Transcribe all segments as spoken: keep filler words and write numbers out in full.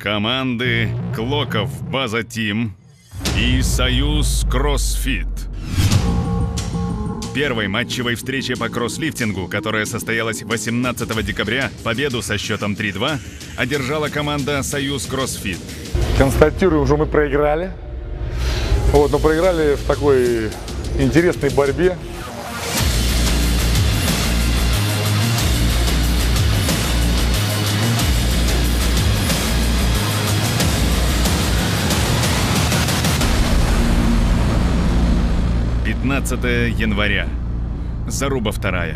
Команды Клоков База Тим и Союз Кроссфит. Первой матчевой встрече по кросслифтингу, которая состоялась восемнадцатого декабря, победу со счетом три-два одержала команда Союз Кроссфит. Констатируем, уже мы проиграли. Вот, но проиграли в такой интересной борьбе. пятнадцатого января. Заруба вторая.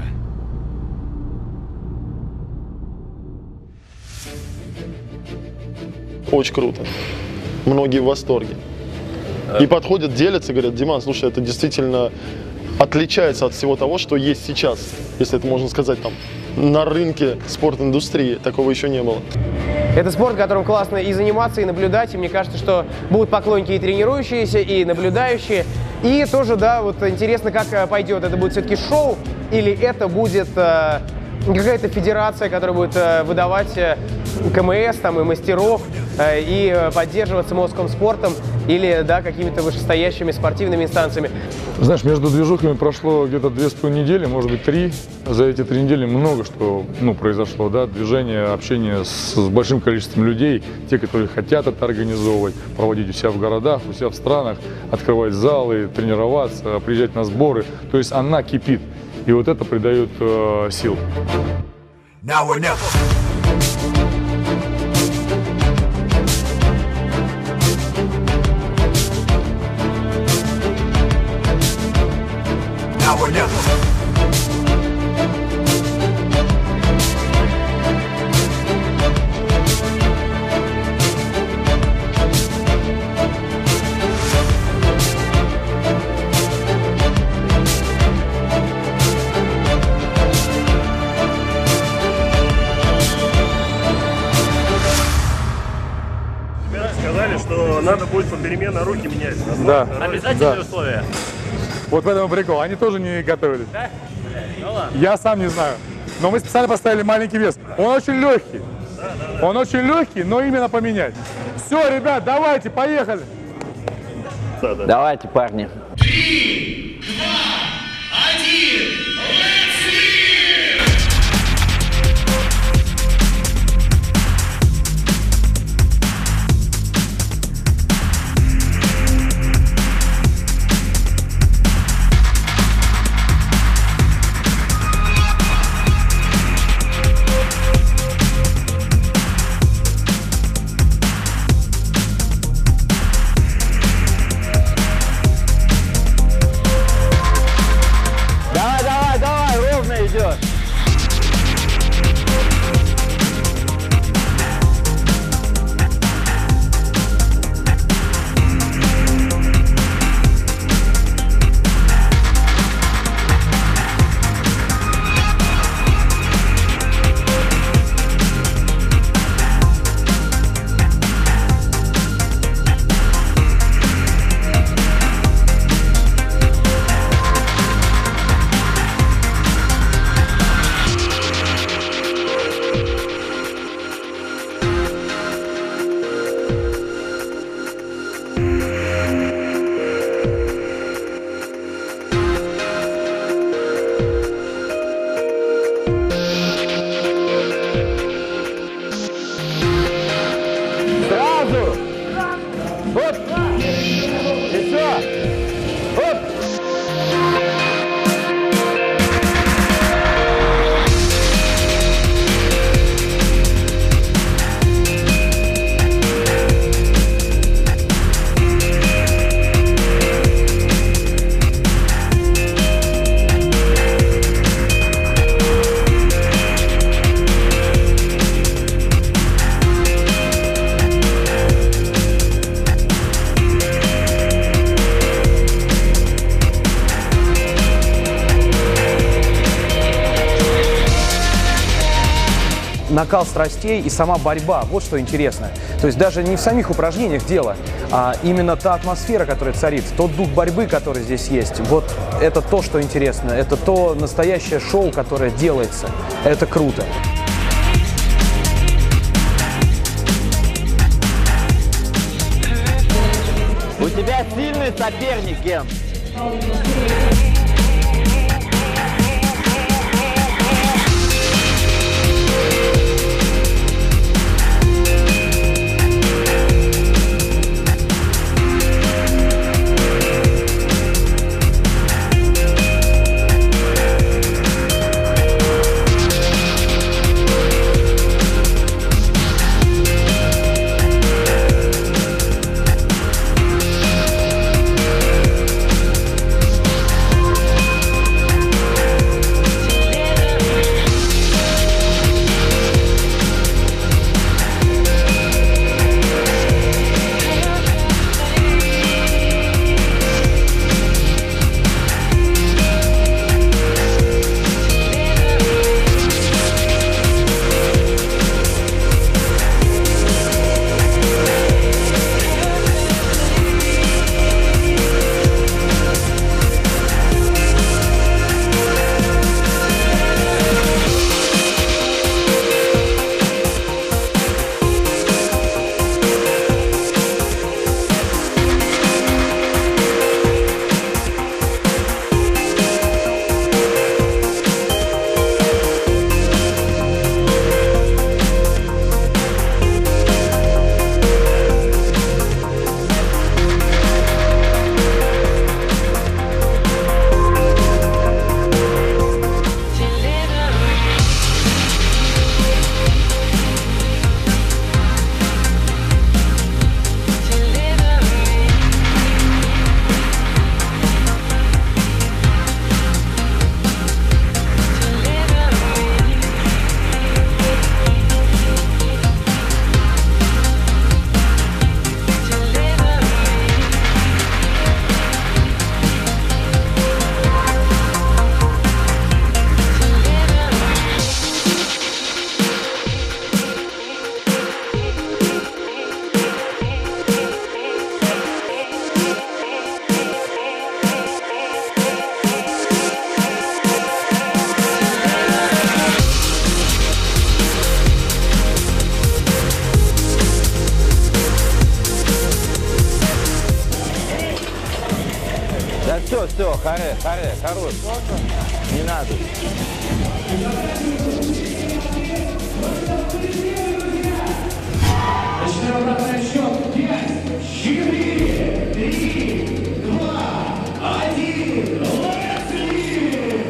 Очень круто. Многие в восторге. И подходят, делятся, говорят: Диман, слушай, это действительно отличается от всего того, что есть сейчас, если это можно сказать, там, на рынке спорт-индустрии. Такого еще не было. Это спорт, в котором классно и заниматься, и наблюдать. И мне кажется, что будут поклонники и тренирующиеся, и наблюдающие. И тоже, да, вот интересно, как пойдет. Это будет все-таки шоу, или это будет э, какая-то федерация, которая будет э, выдавать э, КМС там, и мастеров, э, и э, поддерживаться Москомспортом, или, да, какими-то вышестоящими спортивными инстанциями. Знаешь, между движухами прошло где-то две с половиной недели, может быть, три. За эти три недели много что, ну, произошло, да, движение, общение с, с большим количеством людей, те, которые хотят это организовывать, проводить у себя в городах, у себя в странах, открывать залы, тренироваться, приезжать на сборы. То есть она кипит, и вот это придает э, сил. Now or never. Now or never. Сказали, что надо будет попеременно руки менять. Да. Обязательные Да. условия. Вот в этом прикол. Они тоже не готовились. Да? Ну ладно. Я сам не знаю. Но мы специально поставили маленький вес. Он очень легкий. Да, да, да. Он очень легкий, но именно поменять. Все, ребят, давайте, поехали. Да, да. Давайте, парни. Три, два, один. Let's see! Давай, давай, давай, ровно идет. Сразу. Оп. Еще. Оп. накал страстей и сама борьба. Вот что интересно. То есть даже не в самих упражнениях дело, а именно та атмосфера, которая царит, тот дух борьбы, который здесь есть. Вот это то, что интересно. Это то настоящее шоу, которое делается. Это круто. сильный соперник, Ген. Да все, все, харе, харе, хорош. Не надо. Начинаем обратный счет. пять, четыре, три, два, один. Let's leave!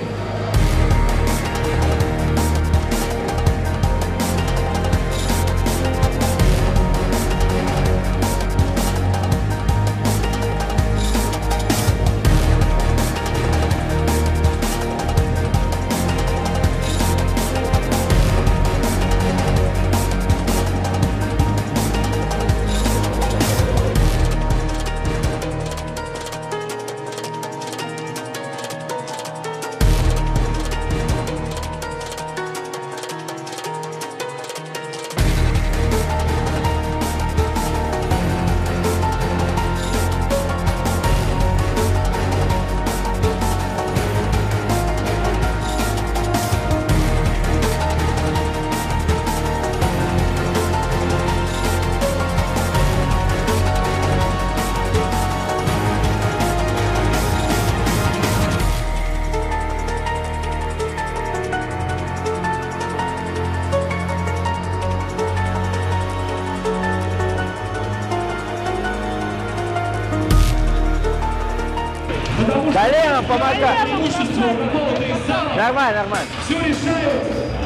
Коленом помогай. Нормально, нормально. Все решают.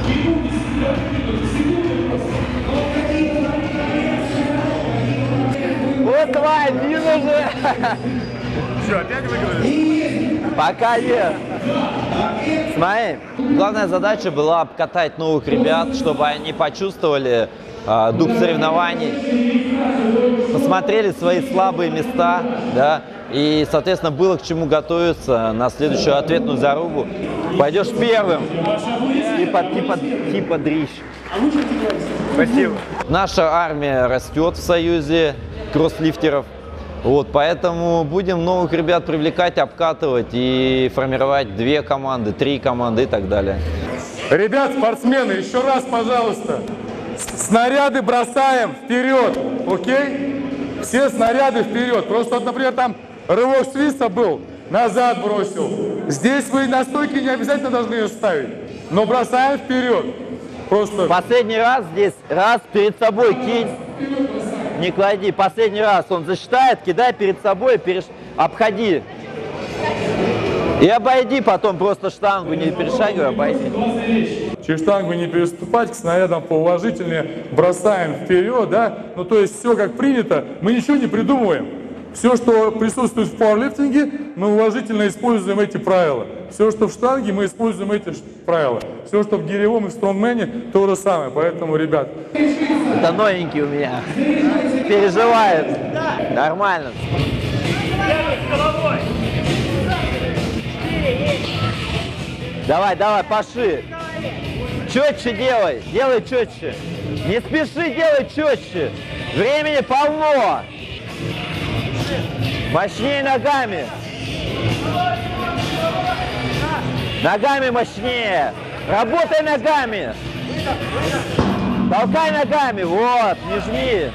Вот два, один уже. Все, опять выиграли? Пока нет. Смотри, главная задача была обкатать новых ребят, чтобы они почувствовали э, дух соревнований, посмотрели свои слабые места, да, и, соответственно, было к чему готовиться на следующую ответную зарубу. Пойдешь первым, типа, типа, типа дрищ. Спасибо. Наша армия растет в союзе кросслифтеров. Вот, поэтому будем новых ребят привлекать, обкатывать и формировать две команды, три команды и так далее. Ребят, спортсмены, еще раз, пожалуйста, снаряды бросаем вперед, окей? Все снаряды вперед. Просто, вот, например, там рывок свиста был, назад бросил. Здесь вы на стойке не обязательно должны ее ставить, но бросаем вперед. Просто... Последний раз здесь, раз, перед собой кинь, не клади. Последний раз он засчитает, кидай перед собой, переш... обходи. И обойди потом просто штангу, не перешагивай, обойди. Через штангу не переступать, к снарядам поуважительнее, бросаем вперед, да? Ну, то есть все как принято, мы ничего не придумываем. Все, что присутствует в пауэрлифтинге, мы уважительно используем эти правила. Все, что в штанге, мы используем эти правила. Все, что в гиревом и в стронгмене, то же самое. Поэтому, ребят... Это новенький у меня. Переживает. Нормально. Давай, давай, поши. Четче делай, делай четче. Не спеши, делай четче. Времени полно. Мощнее ногами. Ногами мощнее. Работай ногами. Толкай ногами. Вот, не жми.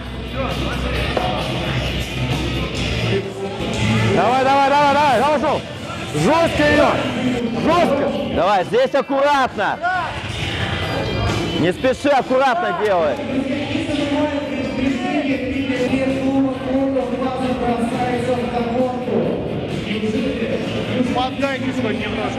Давай, давай, давай, давай, давай, шел. Жестко ее. Жестко. Давай, здесь аккуратно. Не спеши, аккуратно делай. Поддайтесь хоть немножко.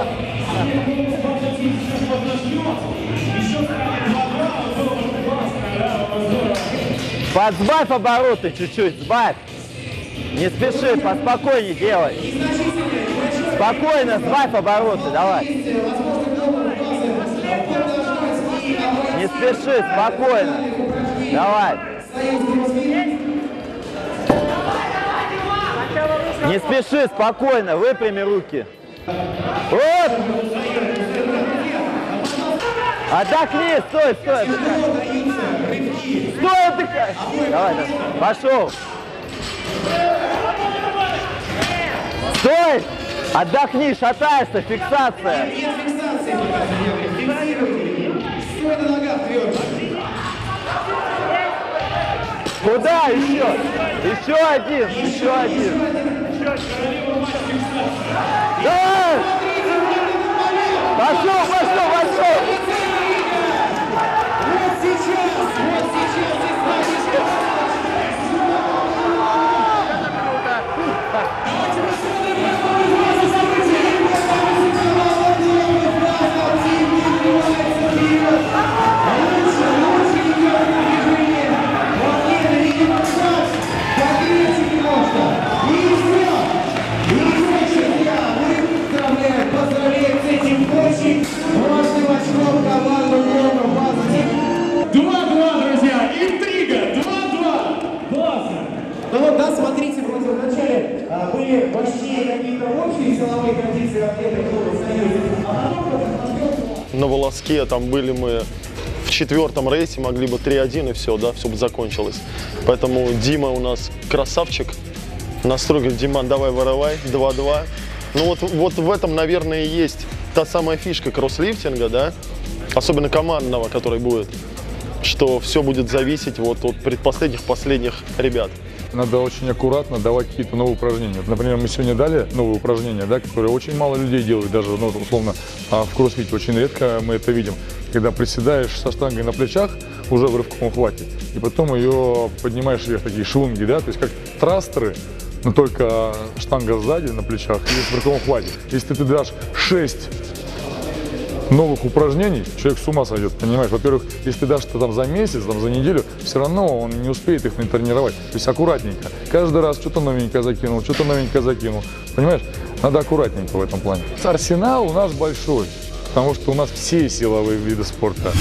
Подсбавь обороты чуть-чуть, сбавь. Не спеши, поспокойнее делай. Спокойно, сбавь обороты, давай. Не спеши, спокойно. Давай. Не спеши, спокойно, выпрями руки. Вот. Отдохни, стой, стой. Стой, отдыхай. Давай, давай. Пошел. Стой. Отдохни, шатаешься, фиксация. Куда еще? Еще один, еще один. Давай! Пошел, пошел, пошел! Вот сейчас, вот сейчас ты смотришь. два-два, друзья! Интрига! два-два! Классно! Ну вот, да, смотрите, вроде вначале а, были большие какие-то общие силовые кондиции атлеты клуба «Союз», а потом на волоске, там были мы в четвертом рейсе, могли бы три-один и все, да, все бы закончилось. Поэтому Дима у нас красавчик. Настрой, говорит, Диман, давай вырывай, два-два. Ну вот, вот в этом, наверное, и есть та самая фишка кросслифтинга, да, особенно командного, который будет, что все будет зависеть вот от предпоследних, последних ребят. Надо очень аккуратно давать какие-то новые упражнения. Например, мы сегодня дали новые упражнения, да, которые очень мало людей делают, даже, ну, условно, в кроссфите очень редко мы это видим. Когда приседаешь со штангой на плечах, уже в рывковом хвате, и потом ее поднимаешь вверх, такие швунги, да, то есть как трастеры, но только штанга сзади на плечах и в рывковом хвате. Если ты дашь шесть новых упражнений, человек с ума сойдет, понимаешь? Во-первых, если ты дашь это там за месяц, там, за неделю, все равно он не успеет их натренировать. То есть аккуратненько. Каждый раз что-то новенькое закинул, что-то новенькое закинул. Понимаешь? Надо аккуратненько в этом плане. Арсенал у нас большой, потому что у нас все силовые виды спорта.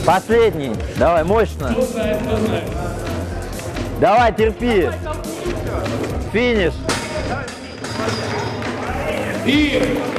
Последний. Давай, мощно. Давай, терпи. Финиш. И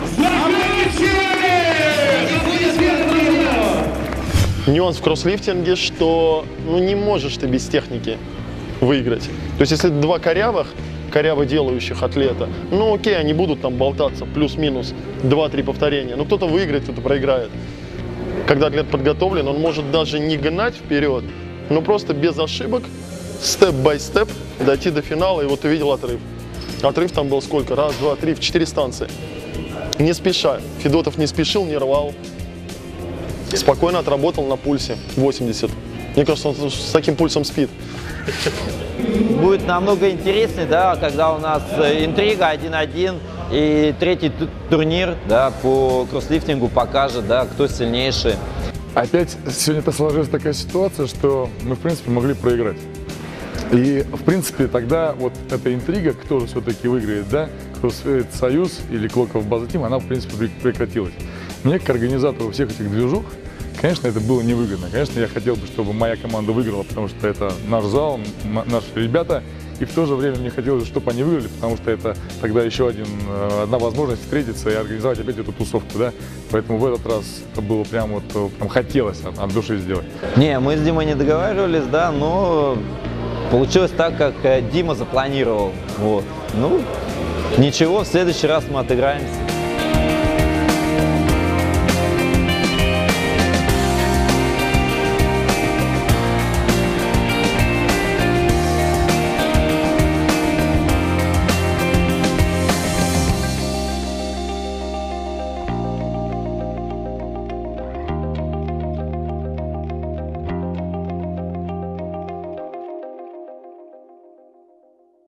Нюанс в кросслифтинге, что ну, не можешь ты без техники выиграть. То есть если два корявых, коряво делающих атлета, ну окей, они будут там болтаться, плюс-минус, два-три повторения. Но кто-то выиграет, кто-то проиграет. Когда атлет подготовлен, он может даже не гнать вперед, но просто без ошибок, степ-бай-степ, дойти до финала, и вот ты видел отрыв. Отрыв там был сколько? Раз, два, три, в четыре станции. Не спеша. Федотов не спешил, не рвал. Спокойно отработал на пульсе восемьдесят. Мне кажется, он с таким пульсом спит. Будет намного интереснее, да, когда у нас интрига один-один и третий турнир, да, по кросслифтингу покажет, да, кто сильнейший. Опять сегодня-то сложилась такая ситуация, что мы, в принципе, могли проиграть. И, в принципе, тогда вот эта интрига, кто же все-таки выиграет, да, Кроссфит Союз или Клоков База Тим, она, в принципе, прекратилась. Мне, как организатору всех этих движух, конечно, это было невыгодно. Конечно, я хотел бы, чтобы моя команда выиграла, потому что это наш зал, наши ребята. И в то же время мне хотелось, чтобы они выиграли, потому что это тогда еще один, одна возможность встретиться и организовать опять эту тусовку, да. Поэтому в этот раз это было прям вот, прям хотелось от, от души сделать. Не, мы с Димой не договаривались, да, но получилось так, как Дима запланировал. Вот. Ну, ничего, в следующий раз мы отыграемся.